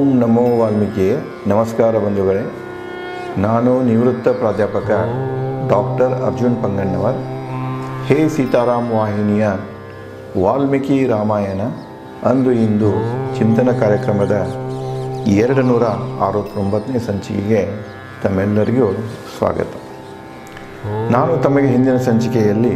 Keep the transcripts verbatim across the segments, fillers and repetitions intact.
ಓಂ ನಮೋ ವಾಲ್ಮೀಕಿ. ನಮಸ್ಕಾರ ಬಂಧುಗಳೇ, ನಾನು ನಿವೃತ್ತ ಪ್ರಾಧ್ಯಾಪಕ ಡಾಕ್ಟರ್ ಅರ್ಜುನ್ ಪಂಗಣ್ಣವರ್. ಹೇ ಸೀತಾರಾಮ್ ವಾಹಿನಿಯ ವಾಲ್ಮೀಕಿ ರಾಮಾಯಣ ಅಂದು ಇಂದು ಚಿಂತನ ಕಾರ್ಯಕ್ರಮದ ಎರಡು ನೂರ ಅರವತ್ತೊಂಬತ್ತನೇ ಸಂಚಿಕೆಗೆ ತಮ್ಮೆಲ್ಲರಿಗೂ ಸ್ವಾಗತ. ನಾನು ತಮಗೆ ಹಿಂದಿನ ಸಂಚಿಕೆಯಲ್ಲಿ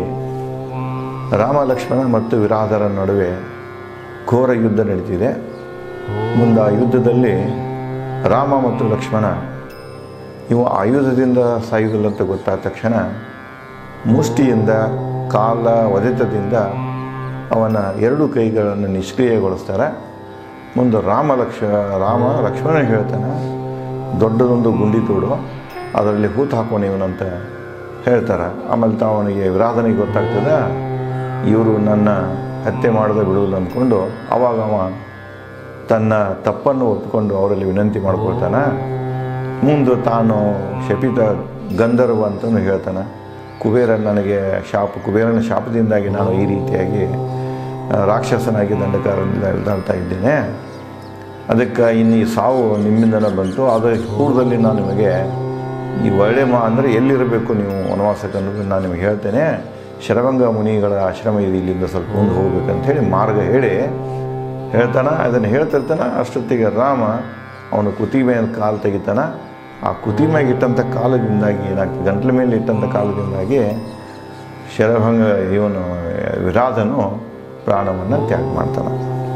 ರಾಮ ಲಕ್ಷ್ಮಣ ಮತ್ತು ವಿರಾಧರ ನಡುವೆ ಘೋರ ಯುದ್ಧ ನಡೀತಿದೆ. ಮುಂದೆ ಆ ಯುದ್ಧದಲ್ಲಿ ರಾಮ ಮತ್ತು ಲಕ್ಷ್ಮಣ ಇವು ಆಯುಧದಿಂದ ಸಾಯುವುದಿಲ್ಲ ಅಂತ ಗೊತ್ತಾದ ತಕ್ಷಣ ಮುಷ್ಟಿಯಿಂದ ಕಾಲ ಒದೆತದಿಂದ ಅವನ ಎರಡು ಕೈಗಳನ್ನು ನಿಷ್ಕ್ರಿಯಗೊಳಿಸ್ತಾರೆ. ಮುಂದೆ ರಾಮ ಲಕ್ಷ ರಾಮ ಲಕ್ಷ್ಮಣ ಹೇಳ್ತಾನೆ, ದೊಡ್ಡದೊಂದು ಗುಂಡಿ ತೋಡು, ಅದರಲ್ಲಿ ಹೂತು ಹಾಕೋಣ ಇವನಂತ ಹೇಳ್ತಾರೆ. ಆಮೇಲೆ ಅವನಿಗೆ ವಿರಾಧನಿಗೆ ಗೊತ್ತಾಗ್ತದೆ ಇವರು ನನ್ನ ಹತ್ಯೆ ಮಾಡದೆ ಬಿಡುವುದಿಲ್ಲ ಅಂದ್ಕೊಂಡು ಆವಾಗ ಅವ ತನ್ನ ತಪ್ಪನ್ನು ಒಪ್ಪಿಕೊಂಡು ಅವರಲ್ಲಿ ವಿನಂತಿ ಮಾಡ್ಕೊಳ್ತಾನೆ. ಮುಂದೆ ತಾನು ಶಪಿತ ಗಂಧರ್ವ ಅಂತಲೂ ಹೇಳ್ತಾನೆ. ಕುಬೇರ ನನಗೆ ಶಾಪ ಕುಬೇರನ ಶಾಪದಿಂದಾಗಿ ನಾನು ಈ ರೀತಿಯಾಗಿ ರಾಕ್ಷಸನಾಗಿ ದಂಡಕಾರದಿಂದ ಎಳ್ದಾಡ್ತಾ ಇದ್ದೇನೆ. ಅದಕ್ಕೆ ಇನ್ನು ಈ ಸಾವು ನಿಮ್ಮಿಂದನೇ ಬಂತು. ಅದರ ಪೂರ್ವದಲ್ಲಿ ನಾನು ನಿಮಗೆ ಈ ಒಳ್ಳೆ ಮಾ ಅಂದರೆ ಎಲ್ಲಿರಬೇಕು ನೀವು ವನವಾಸಕ್ಕೆ ಅನ್ನೋದು ನಾನು ನಿಮಗೆ ಹೇಳ್ತೇನೆ. ಶರಭಂಗ ಮುನಿಗಳ ಆಶ್ರಮ ಇದೆ, ಇಲ್ಲಿಂದ ಸ್ವಲ್ಪ ಮುಂದೆ ಹೋಗ್ಬೇಕಂತ ಹೇಳಿ ಮಾರ್ಗ ಹೇಳಿ ಹೇಳ್ತಾನೆ. ಅದನ್ನು ಹೇಳ್ತಿರ್ತಾನೆ. ಅಷ್ಟೊತ್ತಿಗೆ ರಾಮ ಅವನು ಕುತಿ ಮೇಲೆ ಕಾಲು ತೆಗಿತಾನೆ. ಆ ಕುತಿ ಮ್ಯಾಗೆ ಇಟ್ಟಂಥ ಕಾಲದಿಂದಾಗಿ ಏನಾಗ್ತದೆ, ಗಂಟ್ಲ ಮೇಲೆ ಇಟ್ಟಂಥ ಕಾಲದಿಂದಾಗಿ ಶರಭಂಗ ಇವನು ವಿರಾಧನು ಪ್ರಾಣವನ್ನು ತ್ಯಾಗ ಮಾಡ್ತಾನೆ.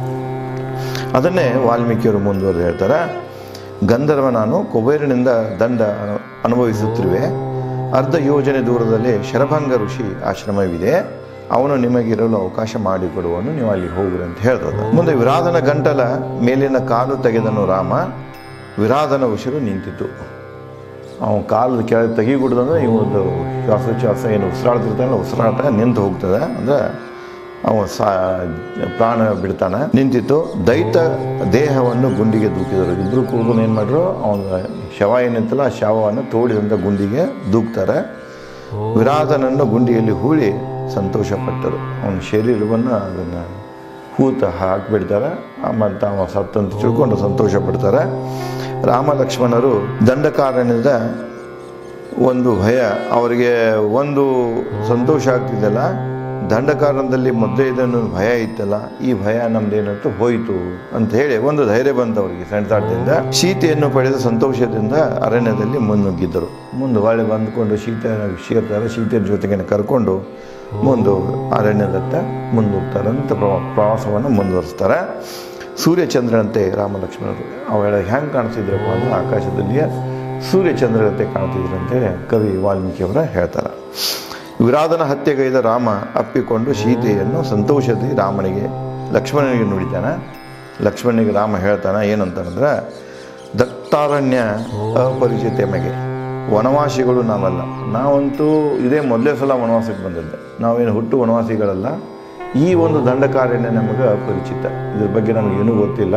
ಅದನ್ನೇ ವಾಲ್ಮೀಕಿಯವರು ಮುಂದುವರೆದು ಹೇಳ್ತಾರೆ. ಗಂಧರ್ವ ನಾನು ಕುಬೇರನಿಂದ ದಂಡ ಅನುಭವಿಸುತ್ತಿರುವೆ. ಅರ್ಧ ಯೋಜನೆ ದೂರದಲ್ಲಿ ಶರಭಂಗ ಋಷಿ ಆಶ್ರಮವಿದೆ, ಅವನು ನಿಮಗಿರಲು ಅವಕಾಶ ಮಾಡಿಕೊಡುವನು, ನೀವು ಅಲ್ಲಿ ಹೋಗ್ರಿ ಅಂತ ಹೇಳ್ತದೆ. ಮುಂದೆ ವಿರಾಧನ ಗಂಟಲ ಮೇಲಿನ ಕಾಲು ತೆಗೆದನು ರಾಮ. ವಿರಾಧನ ಉಸಿರು ನಿಂತಿತು. ಅವನು ಕಾಲು ಕೆಳಗೆ ತೆಗಿಗುಡ್ದಂದ್ರೆ ಇವತ್ತು ಶ್ವಾಸೋಚ್ಛ್ವಾಸ ಏನು ಉಸಿರಾಡ್ತಿರ್ತಾನೆ, ಉಸಿರಾಟ ನಿಂತು ಹೋಗ್ತದೆ, ಅಂದರೆ ಅವನು ಸಾ ಪ್ರಾಣ ಬಿಡ್ತಾನೆ. ನಿಂತಿತ್ತು. ದೈತ ದೇಹವನ್ನು ಗುಂಡಿಗೆ ದೂಕಿದರು. ಇಬ್ಬರು ಕೂರ್ಕೊಂಡು ಏನು ಮಾಡಿದ್ರು, ಅವನ ಶವ ಏನಿತ್ತಲ್ಲ ಆ ಶವವನ್ನು ತೋಡಿದಂಥ ಗುಂಡಿಗೆ ದೂಕ್ತಾರೆ. ವಿರಾಧನನ್ನು ಗುಂಡಿಯಲ್ಲಿ ಹೂಳಿ ಸಂತೋಷಪಟ್ಟರು. ಅವನ ಶರೀರವನ್ನು ಅದನ್ನು ಹೂತ ಹಾಕಿಬಿಡ್ತಾರೆ. ಆಮೇಲೆ ತಾವು ಸತ್ತಂತ ತಿಳ್ಕೊಂಡು ಸಂತೋಷ ಪಡ್ತಾರೆ. ರಾಮ ಲಕ್ಷ್ಮಣರು ದಂಡಕಾರಣ್ಯದ ಒಂದು ಭಯ, ಅವರಿಗೆ ಒಂದು ಸಂತೋಷ ಆಗ್ತಿದ್ದಲ್ಲ, ದಂಡಕಾರಣದಲ್ಲಿ ಮೊದಲೇ ಇದನ್ನು ಭಯ ಇತ್ತಲ್ಲ, ಈ ಭಯ ನಮ್ದೇನಂತೂ ಹೋಯಿತು ಅಂತ ಹೇಳಿ ಒಂದು ಧೈರ್ಯ ಬಂದವರಿಗೆ ಸಣ್ಣದಾಟದಿಂದ. ಸೀತೆಯನ್ನು ಪಡೆದ ಸಂತೋಷದಿಂದ ಅರಣ್ಯದಲ್ಲಿ ಮುನ್ನುಗ್ಗಿದ್ದರು. ಮುಂದೆ ಹೊಳೆ ಬಂದುಕೊಂಡು ಸೀತೆ ಸೇರ್ತಾರೆ. ಸೀತೆಯ ಜೊತೆಗೆ ಕರ್ಕೊಂಡು ಮುಂದೆ ಅರಣ್ಯದತ್ತ ಮುಂದೋಗ್ತಾರೆ ಅಂತ ಪ್ರವಾಸವನ್ನು ಮುಂದುವರಿಸ್ತಾರೆ. ಸೂರ್ಯಚಂದ್ರನಂತೆ ರಾಮ ಲಕ್ಷ್ಮಣರು ಅವೆಲ್ಲ ಹೆಂಗೆ ಕಾಣಿಸ್ತಿದ್ರಪ್ಪ ಅಂದರೆ ಆಕಾಶದಲ್ಲಿಯೇ ಸೂರ್ಯಚಂದ್ರನಂತೆ ಕಾಣ್ತಿದ್ರು ಅಂತೇಳಿ ಕವಿ ವಾಲ್ಮೀಕಿಯವರ ಹೇಳ್ತಾರೆ. ವಿರಾಧನ ಹತ್ಯೆಗೈದ ರಾಮ ಅಪ್ಪಿಕೊಂಡು ಸೀತೆಯನ್ನು ಸಂತೋಷದಿ ರಾಮನಿಗೆ ಲಕ್ಷ್ಮಣನಿಗೆ ನುಡಿತಾನೆ. ಲಕ್ಷ್ಮಣನಿಗೆ ರಾಮ ಹೇಳ್ತಾನೆ ಏನಂತಂದ್ರೆ, ದತ್ತಾರಣ್ಯ ಅಪರಿಚಿತ ಮಗೆ ವನವಾಸಿಗಳು ನಾವಲ್ಲ. ನಾವಂತೂ ಇದೇ ಮೊದಲೇ ಸಲ ವನವಾಸಕ್ಕೆ ಬಂದಿದ್ದೆ, ನಾವೇನು ಹುಟ್ಟು ವನವಾಸಿಗಳಲ್ಲ. ಈ ಒಂದು ದಂಡಕಾರಣ್ಯ ನಮಗೆ ಅಪರಿಚಿತ, ಇದ್ರ ಬಗ್ಗೆ ನಮಗೇನೂ ಗೊತ್ತಿಲ್ಲ.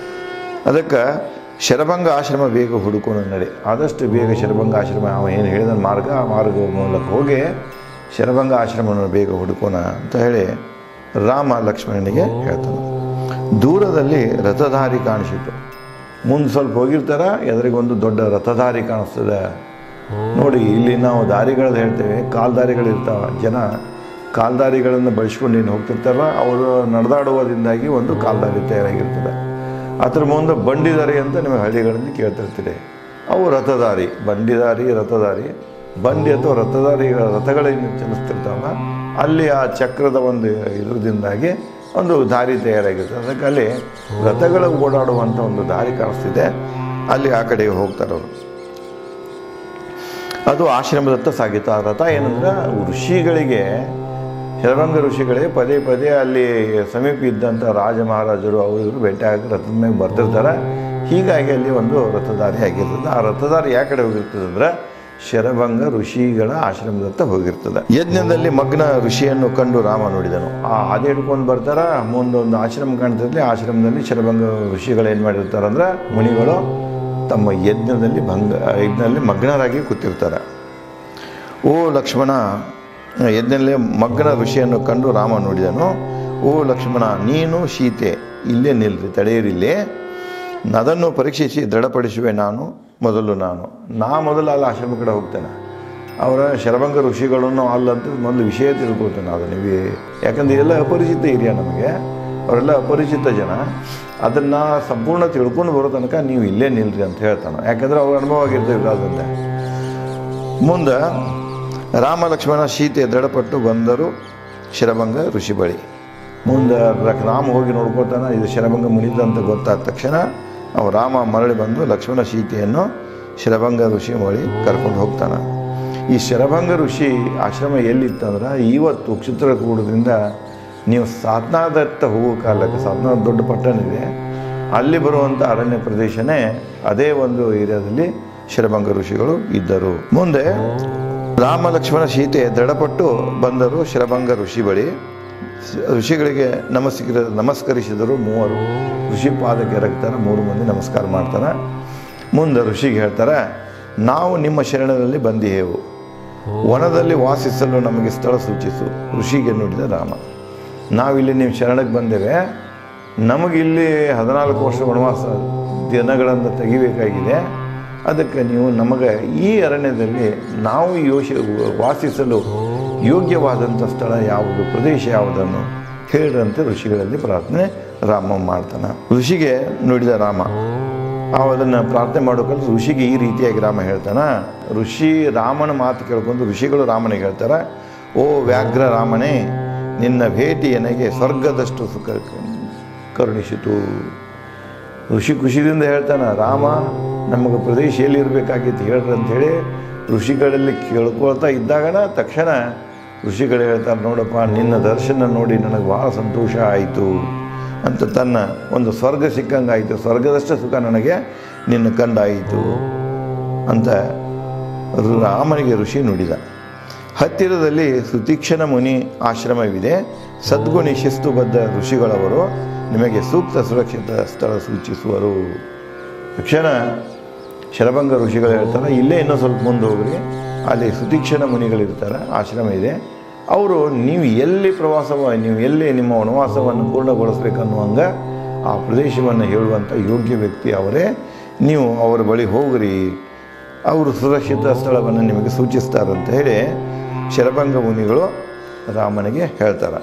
ಅದಕ್ಕೆ ಶರಭಂಗ ಆಶ್ರಮ ಬೇಗ ಹುಡುಕೊಂಡು ನಡೆ. ಆದಷ್ಟು ಬೇಗ ಶರಭಂಗ ಆಶ್ರಮ ಅವ ಏನು ಹೇಳಿದ ಮಾರ್ಗ ಆ ಮಾರ್ಗ ಮೂಲಕ ಹೋಗಿ ಶರಭಂಗ ಆಶ್ರಮವನ್ನು ಬೇಗ ಹುಡುಕೋಣ ಅಂತ ಹೇಳಿ ರಾಮ ಲಕ್ಷ್ಮಣನಿಗೆ ಹೇಳ್ತಾನೆ. ದೂರದಲ್ಲಿ ರಥಧಾರಿ ಕಾಣಿಸಿತು. ಮುಂದೆ ಸ್ವಲ್ಪ ಹೋಗಿರ್ತಾರ, ಎದುರಿಗೊಂದು ದೊಡ್ಡ ರಥಧಾರಿ ಕಾಣಿಸ್ತದೆ. ನೋಡಿ, ಇಲ್ಲಿ ನಾವು ದಾರಿಗಳು ಹೇಳ್ತೇವೆ, ಕಾಲ್ದಾರಿಗಳಿರ್ತಾವೆ. ಜನ ಕಾಲ್ದಾರಿಗಳನ್ನು ಬಳಸ್ಕೊಂಡು ಏನು ಹೋಗ್ತಿರ್ತಾರಲ್ಲ, ಅವರು ನಡೆದಾಡುವುದರಿಂದಾಗಿ ಒಂದು ಕಾಲ್ದಾರಿ ತಯಾರಾಗಿರ್ತದೆ. ಅದ್ರ ಮುಂದೆ ಬಂಡಿದಾರಿ ಅಂತ ನಿಮಗೆ ಹಳ್ಳಿಗಳಲ್ಲಿ ಕೇಳ್ತಿರ್ತೀರಿ. ಅವು ರಥದಾರಿ, ಬಂಡಿದಾರಿ, ರಥದಾರಿ. ಬಂಡಿ ಅಥವಾ ರಥದಾರಿ ರಥಗಳೇನು ಚಲಿಸ್ತಿರ್ತಾವಲ್ಲ, ಅಲ್ಲಿ ಆ ಚಕ್ರದ ಒಂದು ಇದರದಿಂದಾಗಿ ಒಂದು ದಾರಿ ತಯಾರಾಗಿರ್ತದೆ. ಅದಕ್ಕೆ ಅಲ್ಲಿ ರಥಗಳು ಓಡಾಡುವಂಥ ಒಂದು ದಾರಿ ಕಾಣಿಸ್ತಿದೆ. ಅಲ್ಲಿ ಆ ಕಡೆಗೆ ಹೋಗ್ತಾರೆ ಅವರು. ಅದು ಆಶ್ರಮದತ್ತ ಸಾಗಿತ್ತು. ಆ ರಥ ಏನಂದ್ರೆ ಋಷಿಗಳಿಗೆ, ಶರಭಂಗ ಋಷಿಗಳಿಗೆ ಪದೇ ಪದೇ ಅಲ್ಲಿ ಸಮೀಪ ಇದ್ದಂಥ ರಾಜ ಮಹಾರಾಜರು ಅವರು ಇವರು ಭೇಟಿ ಆಗಿ ರಥದ ಮೇಲೆ ಬರ್ತಿರ್ತಾರೆ. ಹೀಗಾಗಿ ಅಲ್ಲಿ ಒಂದು ರಥದಾರಿ ಆಗಿರ್ತದೆ. ಆ ರಥದಾರಿ ಯಾವ ಕಡೆ ಹೋಗಿರ್ತದೆ ಅಂದರೆ ಶರಭಂಗ ಋಷಿಗಳ ಆಶ್ರಮದತ್ತ ಹೋಗಿರ್ತದೆ. ಯಜ್ಞದಲ್ಲಿ ಮಗ್ನ ಋಷಿಯನ್ನು ಕಂಡು ರಾಮ ನೋಡಿದನು. ಆ ಹಾದಿ ಹಿಡ್ಕೊಂಡು ಬರ್ತಾರ. ಮುಂದೊಂದು ಆಶ್ರಮ ಕಾಣ್ತಿರ್ಲಿ. ಆಶ್ರಮದಲ್ಲಿ ಶರಭಂಗ ಋಷಿಗಳು ಏನು ಮಾಡಿರ್ತಾರೆ ಅಂದ್ರೆ ಮುನಿಗಳು ತಮ್ಮ ಯಜ್ಞದಲ್ಲಿ ಭಂಗ ಯಜ್ಞದಲ್ಲಿ ಮಗ್ನರಾಗಿ ಕೂತಿರ್ತಾರೆ. ಓ ಲಕ್ಷ್ಮಣ, ಯಜ್ಞದಲ್ಲಿ ಮಗ್ನ ಋಷಿಯನ್ನು ಕಂಡು ರಾಮ ನೋಡಿದನು. ಓ ಲಕ್ಷ್ಮಣ, ನೀನು ಸೀತೆ ಇಲ್ಲೇ ನಿಲ್ರಿ, ತಡೆಯಿರಿಲ್ಲೇ. ಅದನ್ನು ಪರೀಕ್ಷಿಸಿ ದೃಢಪಡಿಸುವೆ ನಾನು ಮೊದಲು ನಾನು ನಾ ಮೊದಲು ಅಲ್ಲಿ ಆಶ್ರಮ ಕಡೆ ಹೋಗ್ತೇನೆ. ಅವರ ಶರಭಂಗ ಋಷಿಗಳನ್ನು ಅಲ್ಲಂತ ಮೊದಲು ವಿಷಯ ತಿಳ್ಕೊಳ್ತೇನೆ. ಅದು ನೀವು ಯಾಕಂದರೆ ಎಲ್ಲ ಅಪರಿಚಿತ ಏರಿಯಾ ನಮಗೆ, ಅವರೆಲ್ಲ ಅಪರಿಚಿತ ಜನ. ಅದನ್ನು ಸಂಪೂರ್ಣ ತಿಳ್ಕೊಂಡು ಬರೋ ತನಕ ನೀವು ಇಲ್ಲೇ ನಿಲ್ರಿ ಅಂತ ಹೇಳ್ತಾನೆ. ಯಾಕಂದರೆ ಅವ್ರ ಅನುಭವ ಆಗಿರ್ತೇವೆ ಅದರಿಂದ. ಮುಂದೆ ರಾಮ ಲಕ್ಷ್ಮಣ ಸೀತೆ ದೃಢಪಟ್ಟು ಬಂದರು ಶರಭಂಗ ಋಷಿ ಬಳಿ. ಮುಂದೆ ರಾಮ ಹೋಗಿ ನೋಡ್ಕೊತಾನೆ, ಇದು ಶರಭಂಗ ಮುನಿದಂತ ಗೊತ್ತಾದ ತಕ್ಷಣ ಅವ ರಾಮ ಮರಳಿ ಬಂದು ಲಕ್ಷ್ಮಣ ಸೀತೆಯನ್ನು ಶರಭಂಗ ಋಷಿ ಬಳಿ ಕರ್ಕೊಂಡು ಹೋಗ್ತಾನೆ. ಈ ಶರಭಂಗ ಋಷಿ ಆಶ್ರಮ ಎಲ್ಲಿತ್ತಂದ್ರೆ ಇವತ್ತು ಚಿತ್ರಕೂಟದಿಂದ ನೀವು ಸಾಧನಾದತ್ತ ಹೋಗೋ ಕಾಲಕ್ಕೆ, ಸಾಧನಾ ದೊಡ್ಡ ಪಟ್ಟಣ ಇದೆ, ಅಲ್ಲಿ ಬರುವಂಥ ಅರಣ್ಯ ಪ್ರದೇಶನೇ ಅದೇ ಒಂದು ಏರಿಯಾದಲ್ಲಿ ಶರಭಂಗ ಋಷಿಗಳು ಇದ್ದರು. ಮುಂದೆ ರಾಮ ಲಕ್ಷ್ಮಣ ಸೀತೆ ದೃಢಪಟ್ಟು ಬಂದರು ಶರಭಂಗ ಋಷಿ ಬಳಿ. ಋಷಿಗಳಿಗೆ ನಮಸ್ಕಾರ ನಮಸ್ಕರಿಸಿದರು ಮೂವರು. ಋಷಿ ಪಾದಕ್ಕೆ ಎರಗ್ತಾರೆ, ಮೂರು ಮಂದಿ ನಮಸ್ಕಾರ ಮಾಡ್ತಾರೆ. ಮುಂದೆ ಋಷಿಗೆ ಹೇಳ್ತಾರೆ, ನಾವು ನಿಮ್ಮ ಶರಣದಲ್ಲಿ ಬಂದಿಹೇವು, ವನದಲ್ಲಿ ವಾಸಿಸಲು ನಮಗೆ ಸ್ಥಳ ಸೂಚಿಸು. ಋಷಿಗೆ ನುಡಿದ ರಾಮ, ನಾವಿಲ್ಲಿ ನಿಮ್ಮ ಶರಣಕ್ಕೆ ಬಂದೇವೆ, ನಮಗಿಲ್ಲಿ ಹದಿನಾಲ್ಕು ವರ್ಷ ವನವಾಸ ದಿನಗಳನ್ನು ತೆಗಿಬೇಕಾಗಿದೆ. ಅದಕ್ಕೆ ನೀವು ನಮಗೆ ಈ ಅರಣ್ಯದಲ್ಲಿ ನಾವು ಯೋಶ ವಾಸಿಸಲು ಯೋಗ್ಯವಾದಂಥ ಸ್ಥಳ ಯಾವುದು, ಪ್ರದೇಶ ಯಾವುದನ್ನು ಹೇಳಿರಂತೆ ಋಷಿಗಳಲ್ಲಿ ಪ್ರಾರ್ಥನೆ ರಾಮ ಮಾಡ್ತಾನೆ. ಋಷಿಗೆ ನುಡಿದ ರಾಮ ಅದನ್ನು ಪ್ರಾರ್ಥನೆ ಮಾಡೋಕಲ್ಲ ಋಷಿಗೆ ಈ ರೀತಿಯಾಗಿ ರಾಮ ಹೇಳ್ತಾನೆ. ಋಷಿ ರಾಮನ ಮಾತು ಕೇಳ್ಕೊಂಡು ಋಷಿಗಳು ರಾಮನಿಗೆ ಹೇಳ್ತಾರೆ, ಓ ವ್ಯಾಘ್ರ ರಾಮನೇ, ನಿನ್ನ ಭೇಟಿ ನನಗೆ ಸ್ವರ್ಗದಷ್ಟು ಸುಖ ಕರುಣಿಸಿತು. ಋಷಿ ಖುಷಿಯಿಂದ ಹೇಳ್ತಾನೆ, ರಾಮ ನಮಗೆ ಪ್ರದೇಶ ಎಲ್ಲಿ ಇರಬೇಕಾಗಿತ್ತು ಹೇಳ್ರಿ ಅಂಥೇಳಿ ಋಷಿಗಳಲ್ಲಿ ಕೇಳ್ಕೊಳ್ತಾ ಇದ್ದಾಗನ ತಕ್ಷಣ ಋಷಿಗಳು ಹೇಳ್ತಾರೆ, ನೋಡಪ್ಪ ನಿನ್ನ ದರ್ಶನ ನೋಡಿ ನನಗೆ ಭಾಳ ಸಂತೋಷ ಆಯಿತು ಅಂತ, ತನ್ನ ಒಂದು ಸ್ವರ್ಗ ಸಿಕ್ಕಂಗಾಯಿತು, ಸ್ವರ್ಗದಷ್ಟು ಸುಖ ನನಗೆ ನಿನ್ನ ಕಂಡಾಯಿತು ಅಂತ ರಾಮನಿಗೆ ಋಷಿ ನುಡಿದ. ಹತ್ತಿರದಲ್ಲಿ ಸುತೀಕ್ಷಣ ಮುನಿ ಆಶ್ರಮವಿದೆ. ಸದ್ಗುಣಿ ಶಿಸ್ತುಬದ್ಧ ಋಷಿಗಳವರು ನಿಮಗೆ ಸೂಕ್ತ ಸುರಕ್ಷಿತ ಸ್ಥಳ ಸೂಚಿಸುವರು. ತಕ್ಷಣ ಶರಭಂಗ ಋಷಿಗಳು ಹೇಳ್ತಾರೆ, ಇಲ್ಲೇ ಇನ್ನೂ ಸ್ವಲ್ಪ ಮುಂದೆ ಹೋಗ್ರಿ, ಅಲ್ಲಿ ಸುತೀಕ್ಷಣ ಮುನಿಗಳಿರ್ತಾರೆ, ಆಶ್ರಮ ಇದೆ. ಅವರು ನೀವು ಎಲ್ಲಿ ಪ್ರವಾಸವ ನೀವು ಎಲ್ಲಿ ನಿಮ್ಮ ವನವಾಸವನ್ನು ಪೂರ್ಣಗೊಳಿಸ್ಬೇಕನ್ನುವಂಗೆ ಆ ಪ್ರದೇಶವನ್ನು ಹೇಳುವಂಥ ಯೋಗ್ಯ ವ್ಯಕ್ತಿ ಅವರೇ, ನೀವು ಅವರ ಬಳಿ ಹೋಗ್ರಿ, ಅವರು ಸುರಕ್ಷಿತ ಸ್ಥಳವನ್ನು ನಿಮಗೆ ಸೂಚಿಸ್ತಾರಂತ ಹೇಳಿ ಶರಭಂಗ ಮುನಿಗಳು ರಾಮನಿಗೆ ಹೇಳ್ತಾರೆ.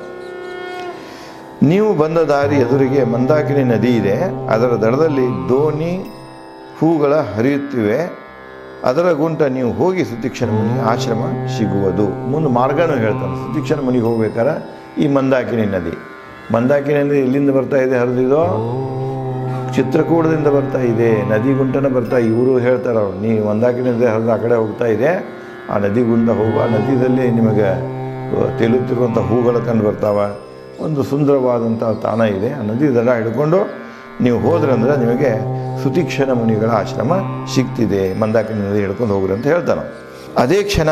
ನೀವು ಬಂದ ದಾರಿ ಎದುರಿಗೆ ಮಂದಾಕಿನಿ ನದಿ ಇದೆ, ಅದರ ದಡದಲ್ಲಿ ದೋಣಿ ಹೂಗಳ ಹರಿಯುತ್ತಿವೆ, ಅದರ ಗುಂಟ ನೀವು ಹೋಗಿ ಸುತೀಕ್ಷಣ ಮುನಿ ಆಶ್ರಮ ಸಿಗುವುದು. ಮುಂದೆ ಮಾರ್ಗನೂ ಹೇಳ್ತಾನೆ. ಸುತೀಕ್ಷಣ ಮುನಿಗೆ ಹೋಗ್ಬೇಕಾರೆ ಈ ಮಂದಾಕಿನಿ ನದಿ, ಮಂದಾಕಿನಿ ನದಿ ಎಲ್ಲಿಂದ ಬರ್ತಾ ಇದೆ ಹರಿದಿದೋ, ಚಿತ್ರಕೂಟದಿಂದ ಬರ್ತಾ ಇದೆ, ನದಿ ಗುಂಟನ ಬರ್ತಾ. ಇವರು ಹೇಳ್ತಾರೆ, ಅವ್ರು ನೀ ಮಂದಾಕಿನಿ ನದಿ ಹರಿದು ಆ ಕಡೆ ಹೋಗ್ತಾ ಇದೆ, ಆ ನದಿ ಗುಂಟ ಹೋಗುವ, ನದಿಯಲ್ಲಿ ನಿಮಗೆ ತೇಲುತ್ತಿರುವಂಥ ಹೂಗಳ ಕಂಡು ಬರ್ತಾವೆ, ಒಂದು ಸುಂದರವಾದಂಥ ತಾಣ ಇದೆ, ಆ ನದಿ ದಡ ಹಿಡ್ಕೊಂಡು ನೀವು ಹೋದ್ರೆ ಅಂದರೆ ನಿಮಗೆ ಸುತೀಕ್ಷಣ ಮುನಿಗಳ ಆಶ್ರಮ ಸಿಗ್ತಿದೆ, ಮಂದಾಕಿನಿ ನದಿ ಹಿಡ್ಕೊಂಡು ಹೋಗ್ರಿ ಅಂತ ಹೇಳ್ತಾನೆ. ಅದೇ ಕ್ಷಣ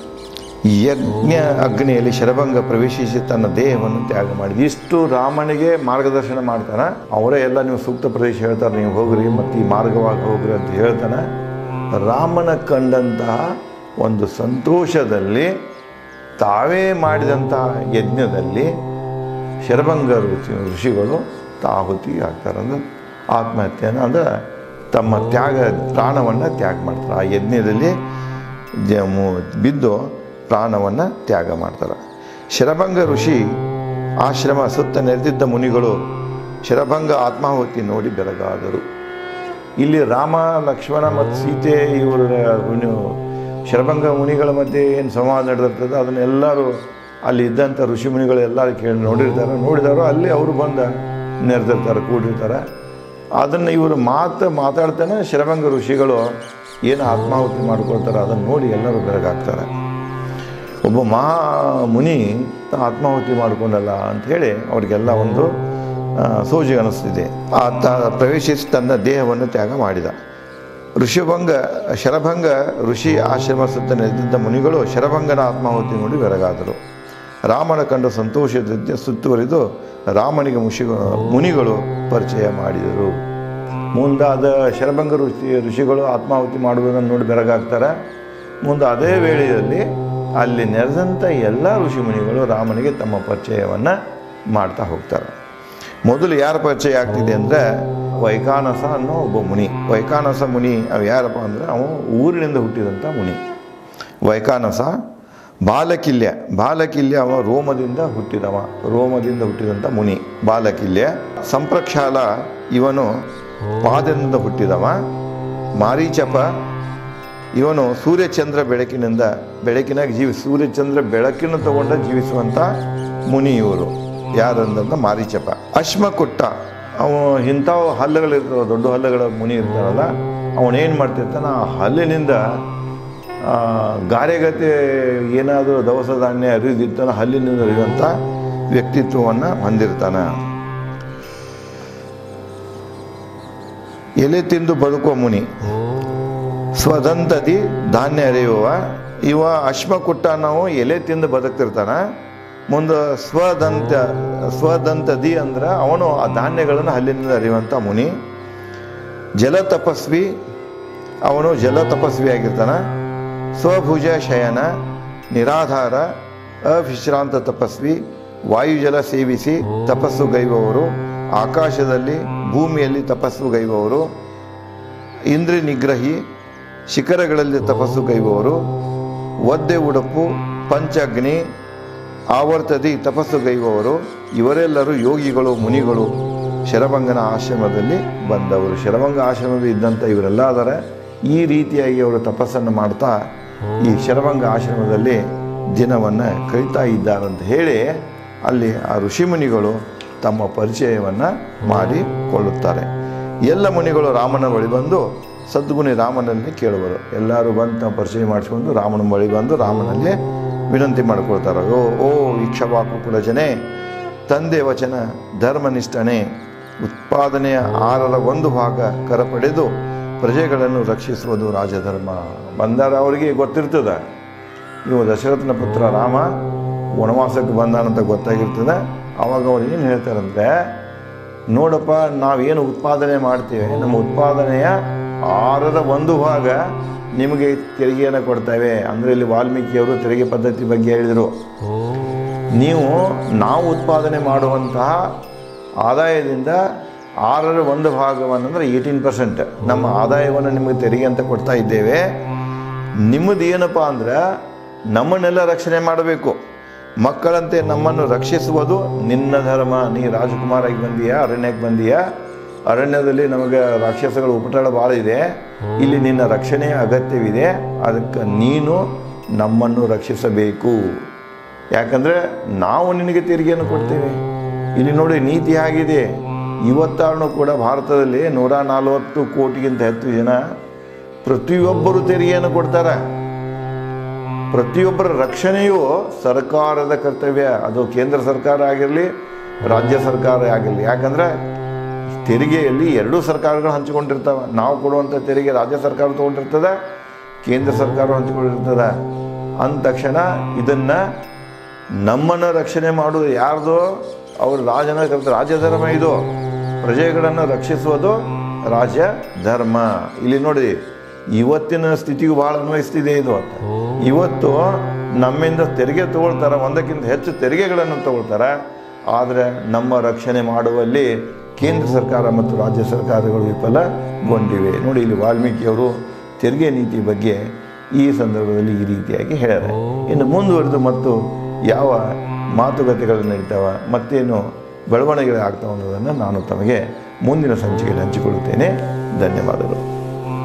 ಯಜ್ಞ ಅಗ್ನಿಯಲ್ಲಿ ಶರಭಂಗ ಪ್ರವೇಶಿಸಿ ತನ್ನ ದೇಹವನ್ನು ತ್ಯಾಗ ಮಾಡಿದ. ಇಷ್ಟು ರಾಮನಿಗೆ ಮಾರ್ಗದರ್ಶನ ಮಾಡ್ತಾನೆ. ಅವರೇ ಎಲ್ಲ ನೀವು ಸೂಕ್ತ ಪ್ರದೇಶ ಹೇಳ್ತಾರೆ, ನೀವು ಹೋಗ್ರಿ ಮತ್ತು ಈ ಮಾರ್ಗವಾಗಿ ಹೋಗ್ರಿ ಅಂತ ಹೇಳ್ತಾನೆ. ರಾಮನ ಕಂಡಂತಹ ಒಂದು ಸಂತೋಷದಲ್ಲಿ ತಾವೇ ಮಾಡಿದಂತಹ ಯಜ್ಞದಲ್ಲಿ ಶರಭಂಗ ಋಷಿ ಋಷಿಗಳು ತಾಹುತಿ ಆಗ್ತಾರೆ. ಅಂದ್ರೆ ಆತ್ಮಹತ್ಯೆಯನ್ನು ಅಂದರೆ ತಮ್ಮ ತ್ಯಾಗ ಪ್ರಾಣವನ್ನು ತ್ಯಾಗ ಮಾಡ್ತಾರೆ. ಆ ಯಜ್ಞದಲ್ಲಿ ಬಿದ್ದು ಪ್ರಾಣವನ್ನು ತ್ಯಾಗ ಮಾಡ್ತಾರೆ. ಶರಭಂಗ ಋಷಿ ಆಶ್ರಮ ಸುತ್ತ ನೆರೆದಿದ್ದ ಮುನಿಗಳು ಶರಭಂಗ ಆತ್ಮಾಹುತಿ ನೋಡಿ ಬೆರಗಾದರು. ಇಲ್ಲಿ ರಾಮ ಲಕ್ಷ್ಮಣ ಮತ್ತು ಸೀತೆ ಇವರ ಶರಭಂಗ ಮುನಿಗಳ ಮಧ್ಯೆ ಏನು ಸಂವಾದ ನಡೆದಿರ್ತದೆ ಅದನ್ನೆಲ್ಲರೂ ಅಲ್ಲಿ ಇದ್ದಂಥ ಋಷಿ ಮುನಿಗಳು ಎಲ್ಲರೂ ಕೇಳಿ ನೋಡಿರ್ತಾರೆ. ನೋಡಿದಾರೋ ಅಲ್ಲಿ ಅವರು ಬಂದು ನೆರೆದಿರ್ತಾರೆ, ಕೂಡಿರ್ತಾರೆ. ಅದನ್ನು ಇವರು ಮಾತು ಮಾತಾಡ್ತಾನೆ ಶರಭಂಗ ಋಷಿಗಳು ಏನು ಆತ್ಮಾಹುತಿ ಮಾಡ್ಕೊಳ್ತಾರೆ ಅದನ್ನು ನೋಡಿ ಎಲ್ಲರೂ ಬೆರಗಾಗ್ತಾರೆ. ಒಬ್ಬ ಮಹಾ ಮುನಿ ಆತ್ಮಾಹುತಿ ಮಾಡಿಕೊಂಡಲ್ಲ ಅಂಥೇಳಿ ಅವರಿಗೆಲ್ಲ ಒಂದು ಸೋಜಿ ಅನ್ನಿಸ್ತಿದೆ. ಆತ ಪ್ರವೇಶಿಸಿ ತನ್ನ ದೇಹವನ್ನು ತ್ಯಾಗ ಮಾಡಿದ. ಋಷಭಂಗ ಶರಭಂಗ ಋಷಿ ಆಶ್ರಮ ಸುತ್ತ ನೆರೆದಿದ್ದ ಮುನಿಗಳು ಶರಭಂಗನ ಆತ್ಮಾಹುತಿ ನೋಡಿ ಬೆರಗಾದರು. ರಾಮನ ಕಂಡು ಸಂತೋಷದಿಂದ ಸುತ್ತುವರಿದು ರಾಮನಿಗೆ ಮುಷಿ ಮುನಿಗಳು ಪರಿಚಯ ಮಾಡಿದರು. ಮುಂದಾದ ಶರಭಂಗ ಋಷಿ ಋಷಿಗಳು ಆತ್ಮಾಹುತಿ ಮಾಡುವುದನ್ನು ನೋಡಿ ಬೆರಗಾಗ್ತಾರೆ. ಮುಂದೆ ಅದೇ ವೇಳೆಯಲ್ಲಿ ಅಲ್ಲಿ ನೆರೆದಂಥ ಎಲ್ಲ ಋಷಿ ಮುನಿಗಳು ರಾಮನಿಗೆ ತಮ್ಮ ಪರಿಚಯವನ್ನು ಮಾಡ್ತಾ ಹೋಗ್ತಾರೆ. ಮೊದಲು ಯಾರ ಪರಿಚಯ ಆಗ್ತಿದೆ ಅಂದರೆ ವೈಖಾನಸ ಅನ್ನೋ ಒಬ್ಬ ಮುನಿ. ವೈಖಾನಸ ಮುನಿ ಅವ ಯಾರಪ್ಪ ಅಂದರೆ ಅವ ಊರಿನಿಂದ ಹುಟ್ಟಿದಂಥ ಮುನಿ ವೈಖಾನಸ. ಬಾಲಕಿಲ್ಯ ಬಾಲಕಿಲ್ಯ ಅವ ರೋಮದಿಂದ ಹುಟ್ಟಿದವ ರೋಮದಿಂದ ಹುಟ್ಟಿದಂಥ ಮುನಿ ಬಾಲಕಿಲ್ಯ. ಸಂಪ್ರಕ್ಷಾಲ ಇವನು ಪಾದದಿಂದ ಹುಟ್ಟಿದವ. ಮಾರೀಚಪ ಇವನು ಸೂರ್ಯಚಂದ್ರ ಬೆಳಕಿನಿಂದ ಬೆಳಕಿನಾಗ ಜೀವಿ ಸೂರ್ಯಚಂದ್ರ ಬೆಳಕಿನ ತಗೊಂಡ ಜೀವಿಸುವಂಥ ಮುನಿ ಇವರು ಯಾರಂದಂತ ಮಾರೀಚಪ. ಅಶ್ಮಕುಟ್ಟ ಅವ ಇಂಥವು ಹಲ್ಲುಗಳಿರ್ತಾವ, ದೊಡ್ಡ ಹಲ್ಲುಗಳ ಮುನಿ ಇರ್ತಾರಲ್ಲ, ಅವನೇನು ಮಾಡ್ತಿರ್ತಾನೆ ಆ ಹಲ್ಲಿನಿಂದ ಗಾರೆಗತೆ ಏನಾದರೂ ದವಸ ಧಾನ್ಯ ಅರಿದಿರ್ತಾನೆ ಹಲ್ಲಿನಿಂದ ಅರಿಯುವಂಥ ವ್ಯಕ್ತಿತ್ವವನ್ನು ಹೊಂದಿರ್ತಾನೆ. ಎಲೆ ತಿಂದು ಬದುಕುವ ಮುನಿ ಸ್ವದಂತದಿ ಧಾನ್ಯ ಅರಿಯುವ ಇವ. ಅಶ್ಮಕುಟ್ಟ ನಾವು ಎಲೆ ತಿಂದು ಬದುಕ್ತಿರ್ತಾನೆ. ಮುಂದೆ ಸ್ವದಂತ ಸ್ವದಂತದಿ ಅಂದ್ರೆ ಅವನು ಆ ಧಾನ್ಯಗಳನ್ನು ಹಲ್ಲಿನಿಂದ ಅರಿಯುವಂಥ ಮುನಿ. ಜಲ ತಪಸ್ವಿ ಅವನು ಜಲ ತಪಸ್ವಿ ಆಗಿರ್ತಾನೆ. ಸ್ವಭುಜ ಶಯನ ನಿರಾಧಾರ ಅವಿಶ್ರಾಂತ ತಪಸ್ವಿ. ವಾಯುಜಲ ಸೇವಿಸಿ ತಪಸ್ಸು ಗೈಯುವವರು. ಆಕಾಶದಲ್ಲಿ ಭೂಮಿಯಲ್ಲಿ ತಪಸ್ಸು ಗೈಯುವವರು. ಇಂದ್ರಿ ನಿಗ್ರಹಿ ಶಿಖರಗಳಲ್ಲಿ ತಪಸ್ಸು ಗೈಯುವವರು. ಒದ್ದೆ ಉಡುಪು ಪಂಚಗ್ನಿ ಆವರ್ತದಿ ತಪಸ್ಸು ಗೈಯುವವರು. ಇವರೆಲ್ಲರೂ ಯೋಗಿಗಳು ಮುನಿಗಳು ಶರಭಂಗನ ಆಶ್ರಮದಲ್ಲಿ ಬಂದವರು. ಶರಭಂಗ ಆಶ್ರಮದಲ್ಲಿ ಇದ್ದಂಥ ಇವರೆಲ್ಲ ಆದರೆ ಈ ರೀತಿಯಾಗಿ ಅವರು ತಪಸ್ಸನ್ನು ಮಾಡ್ತಾ ಈ ಶರಭಂಗ ಆಶ್ರಮದಲ್ಲಿ ದಿನವನ್ನು ಕಳೀತಾ ಇದ್ದಾರಂತ ಹೇಳಿ ಅಲ್ಲಿ ಆ ಋಷಿಮುನಿಗಳು ತಮ್ಮ ಪರಿಚಯವನ್ನು ಮಾಡಿಕೊಳ್ಳುತ್ತಾರೆ. ಎಲ್ಲ ಮುನಿಗಳು ರಾಮನ ಬಳಿ ಬಂದು ಸದ್ಗುಣಿ ರಾಮನಲ್ಲಿ ಕೇಳುವರು. ಎಲ್ಲರೂ ಬಂದು ತಾವು ಪರಿಚಯ ಮಾಡಿಸ್ಕೊಂಡು ರಾಮನ ಬಳಿ ಬಂದು ರಾಮನಲ್ಲಿ ವಿನಂತಿ ಮಾಡಿಕೊಳ್ತಾರೆ. ಓ ಓ ಇಕ್ಷವಾಕು ಕುಲಜನೆ, ತಂದೆ ವಚನ ಧರ್ಮನಿಷ್ಠನೆ, ಉತ್ಪಾದನೆಯ ಆರರ ಒಂದು ಭಾಗ ಕರ ಪಡೆದು ಪ್ರಜೆಗಳನ್ನು ರಕ್ಷಿಸುವುದು ರಾಜಧರ್ಮ. ಬಂದಾರ ಅವರಿಗೆ ಗೊತ್ತಿರ್ತದೆ ಇವು ದಶರಥನ ಪುತ್ರ ರಾಮ ವನವಾಸಕ್ಕೆ ಬಂದಾನಂತ ಗೊತ್ತಾಗಿರ್ತದೆ. ಆವಾಗ ಅವ್ರು ಏನು ಹೇಳ್ತಾರಂದರೆ, ನೋಡಪ್ಪ ನಾವೇನು ಉತ್ಪಾದನೆ ಮಾಡ್ತೇವೆ ನಮ್ಮ ಉತ್ಪಾದನೆಯ ಆರರ ಒಂದು ಭಾಗ ನಿಮಗೆ ತೆರಿಗೆಯನ್ನು ಕೊಡ್ತೇವೆ. ಅಂದರೆ ಇಲ್ಲಿ ವಾಲ್ಮೀಕಿಯವರು ತೆರಿಗೆ ಪದ್ಧತಿ ಬಗ್ಗೆ ಹೇಳಿದರು. ನೀವು ನಾವು ಉತ್ಪಾದನೆ ಮಾಡುವಂತಹ ಆದಾಯದಿಂದ ಆರರ ಒಂದು ಭಾಗವನ್ನು ಅಂದರೆ ಏಯ್ಟೀನ್ ಪರ್ಸೆಂಟ್ ನಮ್ಮ ಆದಾಯವನ್ನು ನಿಮಗೆ ತೆರಿಗೆ ಅಂತ ಕೊಡ್ತಾ ಇದ್ದೇವೆ. ನಿಮ್ಮದು ಏನಪ್ಪ ಅಂದ್ರೆ ನಮ್ಮನ್ನೆಲ್ಲ ರಕ್ಷಣೆ ಮಾಡಬೇಕು. ಮಕ್ಕಳಂತೆ ನಮ್ಮನ್ನು ರಕ್ಷಿಸುವುದು ನಿನ್ನ ಧರ್ಮ. ನೀ ರಾಜಕುಮಾರಾಗಿ ಬಂದೀಯಾ, ಅರಣ್ಯಕ್ಕೆ ಬಂದೀಯಾ, ಅರಣ್ಯದಲ್ಲಿ ನಮಗೆ ರಾಕ್ಷಸಗಳ ಉಪಟಳ ಭಾಳ ಇದೆ, ಇಲ್ಲಿ ನಿನ್ನ ರಕ್ಷಣೆಯ ಅಗತ್ಯವಿದೆ. ಅದಕ್ಕೆ ನೀನು ನಮ್ಮನ್ನು ರಕ್ಷಿಸಬೇಕು. ಯಾಕಂದರೆ ನಾವು ನಿನಗೆ ತೆರಿಗೆಯನ್ನು ಕೊಡ್ತೇವೆ. ಇಲ್ಲಿ ನೋಡಿ ನೀತಿ ಆಗಿದೆ. ಇವತ್ತಾರು ಕೂಡ ಭಾರತದಲ್ಲಿ ನೂರ ನಲವತ್ತು ಕೋಟಿಗಿಂತ ಹೆಚ್ಚು ಜನ ಪ್ರತಿಯೊಬ್ಬರು ತೆರಿಗೆಯನ್ನು ಕೊಡ್ತಾರೆ. ಪ್ರತಿಯೊಬ್ಬರ ರಕ್ಷಣೆಯು ಸರ್ಕಾರದ ಕರ್ತವ್ಯ. ಅದು ಕೇಂದ್ರ ಸರ್ಕಾರ ಆಗಿರಲಿ ರಾಜ್ಯ ಸರ್ಕಾರ ಆಗಿರಲಿ. ಯಾಕಂದರೆ ತೆರಿಗೆಯಲ್ಲಿ ಎರಡೂ ಸರ್ಕಾರಗಳು ಹಂಚಿಕೊಂಡಿರ್ತವೆ. ನಾವು ಕೊಡುವಂಥ ತೆರಿಗೆ ರಾಜ್ಯ ಸರ್ಕಾರ ತೊಗೊಂಡಿರ್ತದೆ, ಕೇಂದ್ರ ಸರ್ಕಾರ ಹಂಚಿಕೊಂಡಿರ್ತದೆ. ಅಂದ ತಕ್ಷಣ ಇದನ್ನು ನಮ್ಮನ್ನು ರಕ್ಷಣೆ ಮಾಡೋದು ಯಾರ್ದು? ಅವರು ರಾಜನ ಕರ್ತ ರಾಜಧರ್ಮ. ಇದು ಪ್ರಜೆಗಳನ್ನು ರಕ್ಷಿಸುವುದು ರಾಜ್ಯ ಧರ್ಮ. ಇಲ್ಲಿ ನೋಡಿ ಇವತ್ತಿನ ಸ್ಥಿತಿಗೂ ಭಾಳ ಅನ್ವಯಿಸ್ತಿದೆ ಇದು. ಇವತ್ತು ನಮ್ಮಿಂದ ತೆರಿಗೆ ತಗೊಳ್ತಾರೆ, ಒಂದಕ್ಕಿಂತ ಹೆಚ್ಚು ತೆರಿಗೆಗಳನ್ನು ತಗೊಳ್ತಾರೆ. ಆದರೆ ನಮ್ಮ ರಕ್ಷಣೆ ಮಾಡುವಲ್ಲಿ ಕೇಂದ್ರ ಸರ್ಕಾರ ಮತ್ತು ರಾಜ್ಯ ಸರ್ಕಾರಗಳು ವಿಫಲಗೊಂಡಿವೆ. ನೋಡಿ ಇಲ್ಲಿ ವಾಲ್ಮೀಕಿಯವರು ತೆರಿಗೆ ನೀತಿ ಬಗ್ಗೆ ಈ ಸಂದರ್ಭದಲ್ಲಿ ಈ ರೀತಿಯಾಗಿ ಹೇಳ್ಯಾರೆ. ಇನ್ನು ಮುಂದುವರೆದು ಮತ್ತು ಯಾವ ಮಾತುಕತೆಗಳು ನಡೀತಾವ, ಮತ್ತೇನು ಬೆಳವಣಿಗೆ ಆಗ್ತಾವ ಅನ್ನೋದನ್ನು ನಾನು ತಮಗೆ ಮುಂದಿನ ಸಂಚಿಕೆಯಲ್ಲಿ ಹಂಚಿಕೊಳ್ಳುತ್ತೇನೆ. ಧನ್ಯವಾದಗಳು.